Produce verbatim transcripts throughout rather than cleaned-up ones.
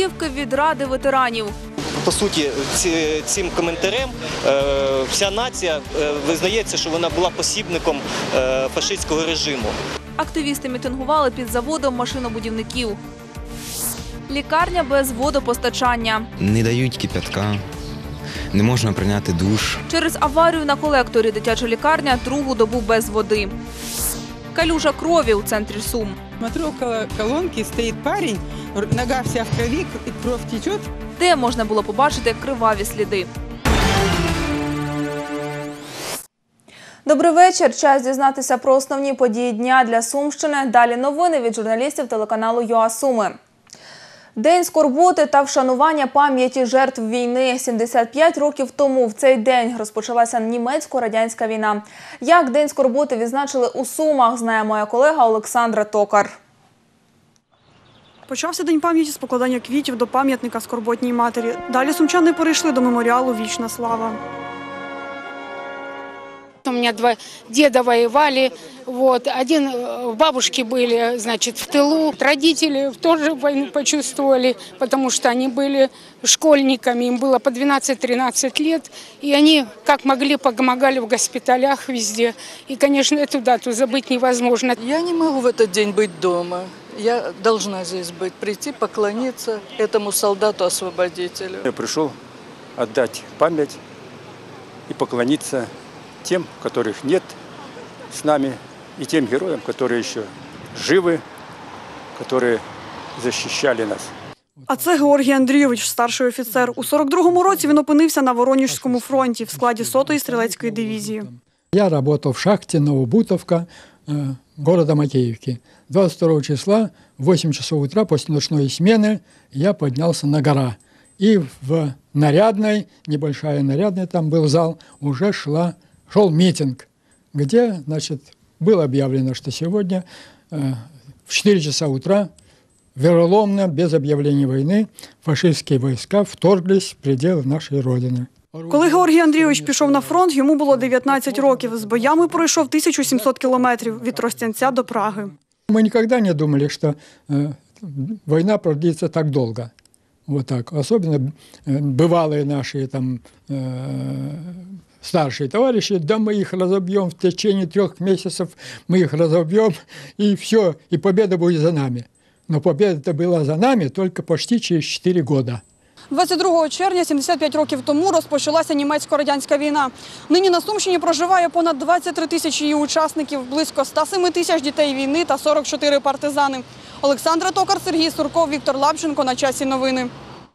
листівки від Ради ветеранів. По суті, цим коментарем вся нація визнається, що вона була посібником фашистського режиму. Активісти мітингували під заводом машинобудівників. Лікарня без водопостачання. Не дають кипятка, не можна прийняти душ. Через аварію на колекторі дитяча лікарня другу добу без води. Калюжа крові у центрі Сум. Смотрю, около колонки стоїть парень, нога вся в крові, кров тече. Де можна було побачити криваві сліди. Добрий вечір. Час дізнатися про основні події дня для Сумщини. Далі новини від журналістів телеканалу ЮА Суми. День скорботи та вшанування пам'яті жертв війни. сімдесят п'ять років тому в цей день розпочалася німецько-радянська війна. Як День скорботи відзначили у Сумах, знає моя колега Олександра Токар. Почався День пам'яті з покладання квітів до пам'ятника скорботній матері. Далі сумчани перейшли до меморіалу «Вічна слава». У меня два деда воевали, вот, один бабушки были, значит, в тылу. Родители тоже войну почувствовали, потому что они были школьниками, им было по двенадцать-тринадцать лет. И они, как могли, помогали в госпиталях везде. И, конечно, эту дату забыть невозможно. Я не могу в этот день быть дома. Я должна здесь быть, прийти, поклониться этому солдату-освободителю. Я пришел отдать память и поклониться тем, которых нет с нами, и тем героям, которые еще живы, которые защищали нас. А це Георгій Андрійович, старший офіцер. У сорок другому році він опинився на Воронежському фронті в складі сотої стрілецької дивізії. Я работал в шахте Новобутовка города Макеевки. двадцать второго числа в восемь часов утра после ночной смены я поднялся на гора. И в Нарядной, небольшая Нарядная, там был зал, уже шла, шел митинг, где, значит, было объявлено, что сегодня в четыре часа утра вероломно, без объявления войны, фашистские войска вторглись в пределы нашей Родины. Коли Георгій Андрійович пішов на фронт, йому було дев'ятнадцять років. З боями пройшов тисячу сімсот кілометрів від Тростянця до Праги. Мы никогда не думали, что э, война продлится так долго. Вот так. Особенно бывалые наши там, э, старшие товарищи, да мы их разобьем в течение трех месяцев, мы их разобьем, и все, и победа будет за нами. Но победа была за нами только почти через чотири года. двадцять другого червня сімдесят п'ять років тому розпочалася німецько-радянська війна. Нині на Сумщині проживає понад двадцять три тисячі її учасників, близько ста семи тисяч дітей війни та сорок чотири партизани. Олександра Токар, Сергій Сурков, Віктор Лапченко. На часі новини.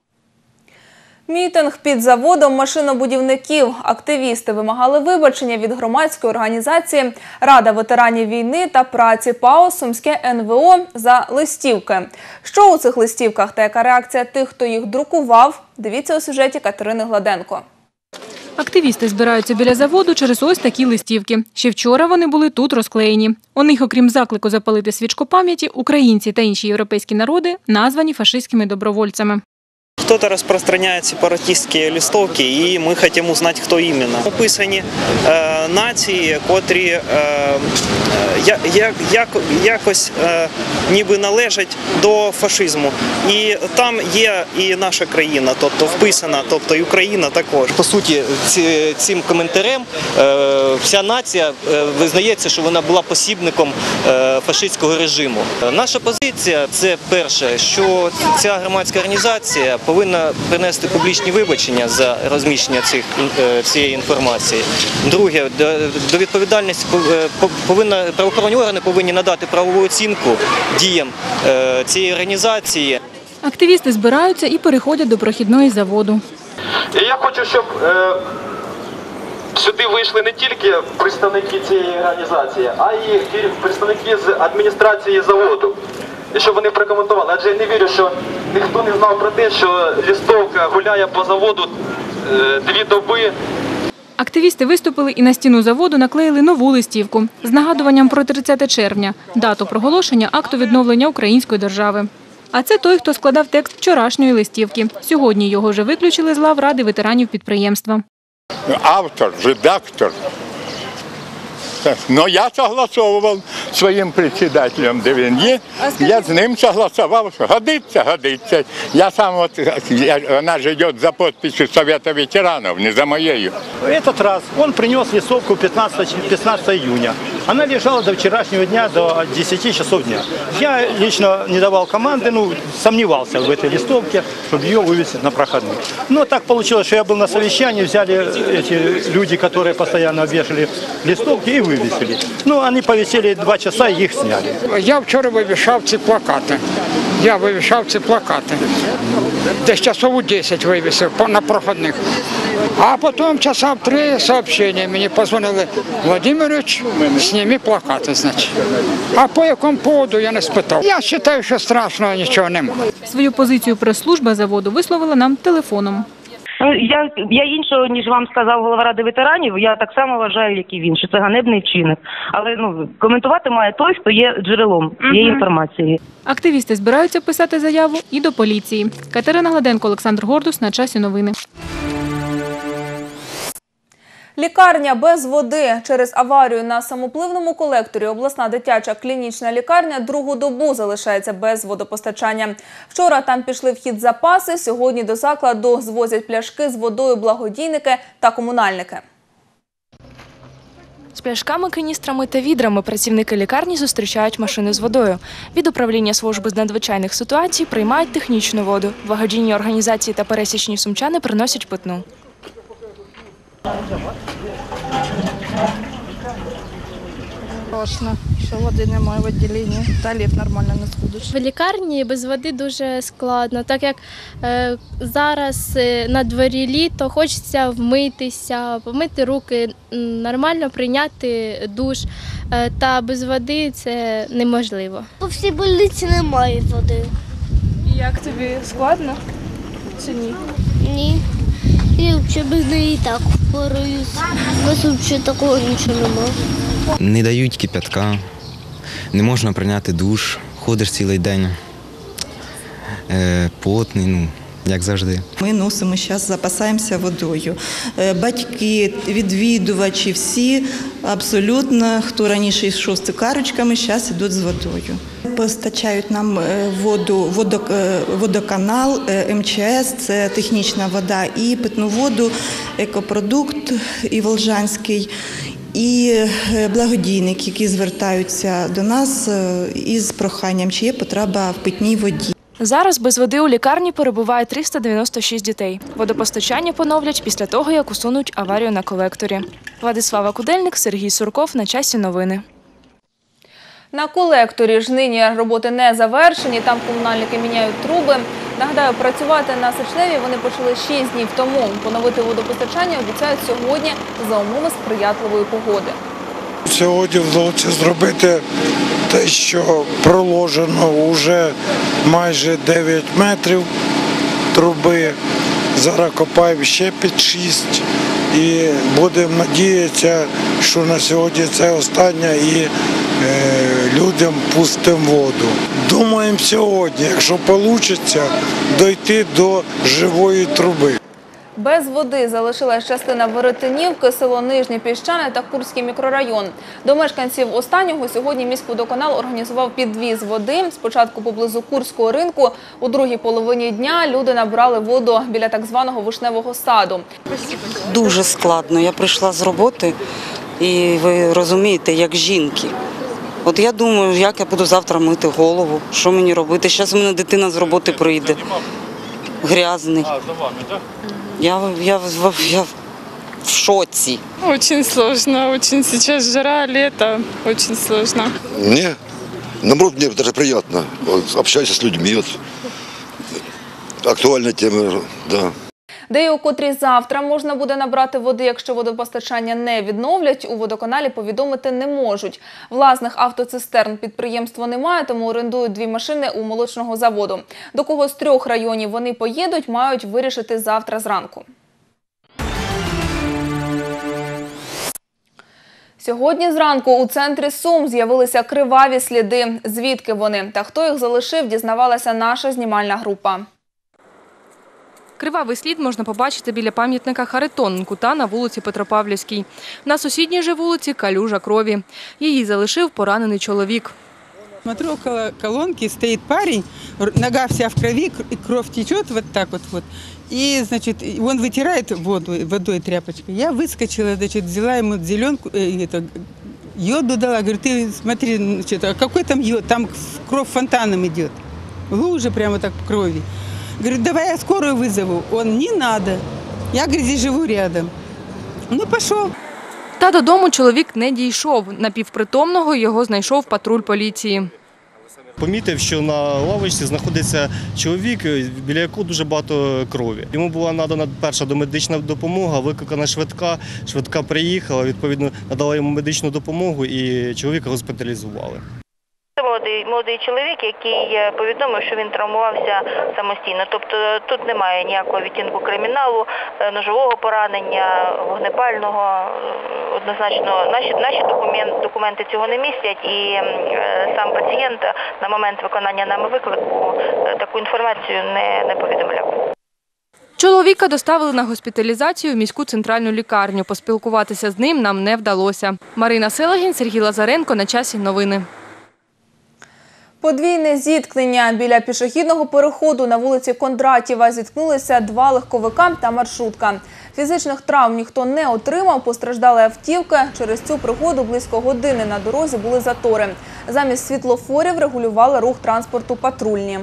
Мітинг під заводом машинобудівників. Активісти вимагали вибачення від громадської організації «Рада ветеранів війни та праці ПАО Сумське ен ве о» за листівки. Що у цих листівках та яка реакція тих, хто їх друкував, дивіться у сюжеті Катерини Гладенко. Активісти збираються біля заводу через ось такі листівки. Ще вчора вони були тут розклеєні. У них, окрім заклику запалити свічку пам'яті, українці та інші європейські народи названі фашистськими добровольцями. Кто-то распространяет сепаратистські листовки, і ми хочемо узнати, хто іменно. Описані е, нації, котрі е, я, я, як, якось е, ніби належать до фашизму. І там є і наша країна, тобто вписана, тобто і Україна також. По суті, цим коментарем вся нація визнається, що вона була посібником фашистського режиму. Наша позиція – це перше, що ця громадська організація повинна принести публічні вибачення за розміщення цих, цієї інформації. Друге, до відповідальності повинна, правоохоронні органи повинні надати правову оцінку діям цієї організації. Активісти збираються і переходять до прохідної заводу. І я хочу, щоб е, сюди вийшли не тільки представники цієї організації, а й представники з адміністрації заводу. І щоб вони прокоментували. Адже я не вірю, що ніхто не знав про те, що листовка гуляє по заводу е, дві доби. Активісти виступили і на стіну заводу наклеїли нову листівку з нагадуванням про тридцяте червня – дату проголошення акту відновлення української держави. А це той, хто складав текст вчорашньої листівки. Сьогодні його вже виключили з лав Ради ветеранів підприємства. Автор, редактор. Но я согласовывал своїм председателем, де він є. Я з ним согласував, що годиться, годиться. Я сам, от, я, вона ж йде за підписю Совета ветеранів, не за моєю. В этот раз он принес листовку пятнадцатого июня. Она лежала до вчерашнего дня, до десяти часов дня. Я лично не давал команды, ну, сомневался в этой листовке, чтобы ее вывесить на проходную. Но так получилось, что я был на совещании, взяли эти люди, которые постоянно вешали листовки, и вывесили. Ну, они повесили два часа, и их сняли. Я вчора вивішав ці плакати. Я вивішав ці плакати. Десь часов у десять вивісив на проходних. А потім часа в три сообщення мені позвонили: Владимирович, зніми плакати, значить. А по якому поводу я не спитав. Я вважаю, що страшного нічого немає. Свою позицію прес-служба заводу висловила нам телефоном. Я, я іншого, ніж вам сказав голова Ради ветеранів, я так само вважаю, як і він, що це ганебний вчинок. Але ну, коментувати має той, хто є джерелом цієї інформації. Активісти збираються писати заяву і до поліції. Катерина Гладенко, Олександр Гордус. На часі новини. Лікарня без води. Через аварію на самопливному колекторі обласна дитяча клінічна лікарня другу добу залишається без водопостачання. Вчора там пішли в хід запаси, сьогодні до закладу звозять пляшки з водою благодійники та комунальники. З пляшками, каністрами та відрами працівники лікарні зустрічають машини з водою. Від управління служби з надзвичайних ситуацій приймають технічну воду. Благодійні організації та пересічні сумчани приносять питну. Страшно, що води немає в відділенні, туалет нормально не сходиш. В лікарні без води дуже складно, так як е, зараз е, на дворі літо, хочеться вмитися, помити руки, нормально прийняти душ, е, та без води це неможливо. По всій больниці немає води. І як тобі, складно чи ні? Ні. Я взагалі без неї і так впораюсь. У нас взагалі такого нічого немає. Не дають кип'ятка, не можна прийняти душ, ходиш цілий день, е, потний, ну, як завжди. Ми носимо зараз, запасаємося водою. Батьки, відвідувачі, всі абсолютно, хто раніше йшов з цукарочками, зараз йдуть з водою. Постачають нам воду, водок, водоканал, ем че ес, це технічна вода, і питну воду, екопродукт і Волжанський, і благодійники, які звертаються до нас із проханням, чи є потреба в питній воді. Зараз без води у лікарні перебуває триста дев'яносто шість дітей. Водопостачання поновлять після того, як усунуть аварію на колекторі. Владислава Кудельник, Сергій Сурков. На часі новини. На колекторі ж нині роботи не завершені, там комунальники міняють труби. Нагадаю, працювати на Сичневі вони почали шість днів тому. Поновити водопостачання обіцяють сьогодні за умови сприятливої погоди. Сьогодні вдалося зробити те, що проложено вже майже дев'ять метрів труби. Зараз копаємо ще під шість і будемо надіятися, що на сьогодні це останнє і е, людям пустимо воду. Думаємо сьогодні, якщо вийде, дійти до живої труби. Без води залишилась частина Веретенівки, село Нижнє Піщане та Курський мікрорайон. До мешканців останнього сьогодні міськводоканал організував підвіз води. Спочатку поблизу Курського ринку, у другій половині дня люди набрали воду біля так званого Вишневого саду. Дуже складно. Я прийшла з роботи і ви розумієте, як жінки. От я думаю, як я буду завтра мити голову, що мені робити. Зараз у мене дитина з роботи прийде, грязний. Я, я, я в шоці. Очень сложно, очень сейчас жара, лето, очень сложно. Мне, наоборот, мне даже приятно. Вот, общаюсь с людьми, вот, актуальна тема, да. Де і у котрій завтра можна буде набрати води, якщо водопостачання не відновлять, у водоканалі повідомити не можуть. Власних автоцистерн підприємство немає, тому орендують дві машини у молочного заводу. До кого з трьох районів вони поїдуть, мають вирішити завтра зранку. Сьогодні зранку у центрі Сум з'явилися криваві сліди. Звідки вони та хто їх залишив, дізнавалася наша знімальна група. Кривавий слід можна побачити біля пам'ятника Харитоненку та на вулиці Петропавлівській. На сусідній же вулиці калюжа крові. Її залишив поранений чоловік. Смотрю, около колонки стоит парень, нога вся в крови, кровь течет вот так вот. вот. И, значит, он вытирает воду, водой тряпочкой. Я выскочила, значит, взяла ему зеленку, э, это, йоду дала. Говорю, ты смотри, значит, а какой там йод? Там кровь фонтаном идет. Лужа прямо так в крови. Говорю, давай я скорую вызову. Он, не надо. Я, говорит, здесь живу рядом. Ну, пошел. Та додому чоловік не дійшов. Напівпритомного його знайшов патруль поліції. Помітив, що на лавочці знаходиться чоловік, біля якого дуже багато крові. Йому була надана перша домедична допомога, викликана швидка. Швидка приїхала, відповідно, надала йому медичну допомогу і чоловіка госпіталізували. Це молодий, молодий чоловік, який повідомив, що він травмувався самостійно. Тобто тут немає ніякого відтінку криміналу, ножового поранення, вогнепального. Однозначно, наші, наші документи, документи цього не містять, і е, сам пацієнт на момент виконання нами виклику таку інформацію не, не повідомляв. Чоловіка доставили на госпіталізацію в міську центральну лікарню. Поспілкуватися з ним нам не вдалося. Марина Селегін, Сергій Лазаренко. На часі новини. Подвійне зіткнення. Біля пішохідного переходу на вулиці Кондратєва зіткнулися два легковика та маршрутка. Фізичних травм ніхто не отримав, постраждали автівки. Через цю пригоду близько години на дорозі були затори. Замість світлофорів регулювали рух транспорту патрульні.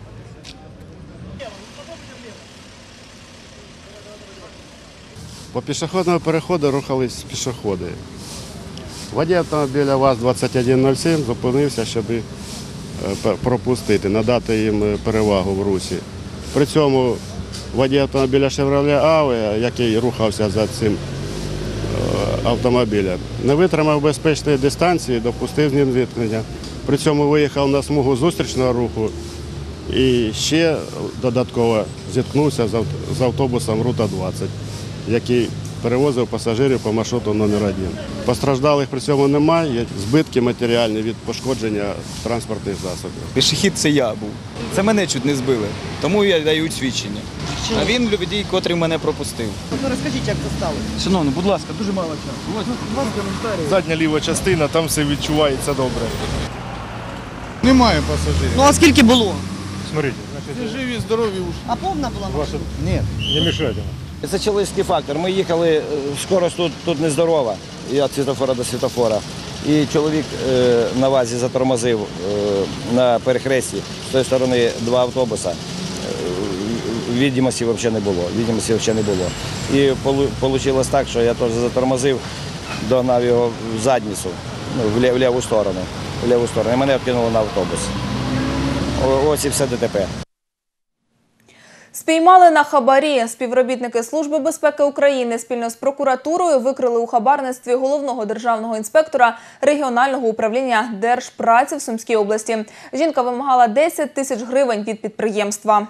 По пішохідному переходу рухались пішоходи. Водій автомобіля ВАЗ двадцять один нуль сім зупинився, щоб пропустити, надати їм перевагу в русі. При цьому водій автомобіля «Шевроле Авеа», який рухався за цим автомобілем, не витримав безпечної дистанції, допустив з ним зіткнення. При цьому виїхав на смугу зустрічного руху і ще додатково зіткнувся з автобусом «Рута двадцять», який перевозив пасажирів по маршруту номер один. Постраждалих при цьому немає, є збитки матеріальні від пошкодження транспортних засобів. Пішохід це я був. Це мене чуть не збили, тому я даю свідчення. А він водій, котрий мене пропустив. Ну, розкажіть, як це сталося? Шановні, будь ласка, дуже мало часу. Ось, будь ласка, коментарі. Задня ліва частина, там все відчувається добре. Немає пасажирів. Ну, а скільки було? Смотрите, значить, всі живі, здорові уші. А повна була машина? Ні, не мішайте. Це чоловічний фактор. Ми їхали, скорость тут, тут нездорова, від світофора до світофора. І чоловік е, на ВАЗі затормозив е, на перехресті, з тої сторони два автобуси. Е, відомості взагалі не було. Відомості взагалі не було. І вийшло так, що я теж затормозив, догнав його в задницю, ну, в, лів, в ліву сторону. В ліву сторону. І мене відкинуло на автобус. О, ось і все ДТП. Спіймали на хабарі. Співробітники Служби безпеки України спільно з прокуратурою викрили у хабарництві головного державного інспектора регіонального управління Держпраці в Сумській області. Жінка вимагала десять тисяч гривень від підприємства.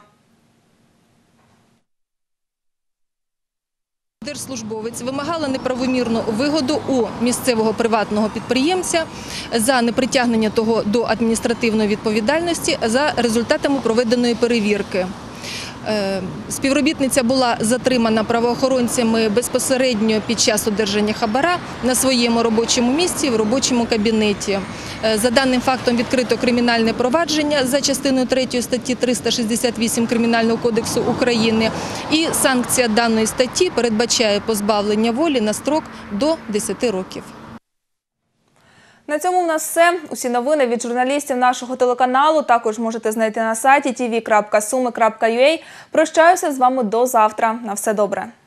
Держслужбовець вимагала неправомірну вигоду у місцевого приватного підприємця за непритягнення того до адміністративної відповідальності за результатами проведеної перевірки. Співробітниця була затримана правоохоронцями безпосередньо під час одержання хабара на своєму робочому місці, в робочому кабінеті. За даним фактом відкрито кримінальне провадження за частиною третьої статті триста шістдесят вісім Кримінального кодексу України. І санкція даної статті передбачає позбавлення волі на строк до десяти років. На цьому в нас все. Усі новини від журналістів нашого телеканалу також можете знайти на сайті ті ві крапка суми крапка ю а. Прощаюся з вами до завтра. На все добре.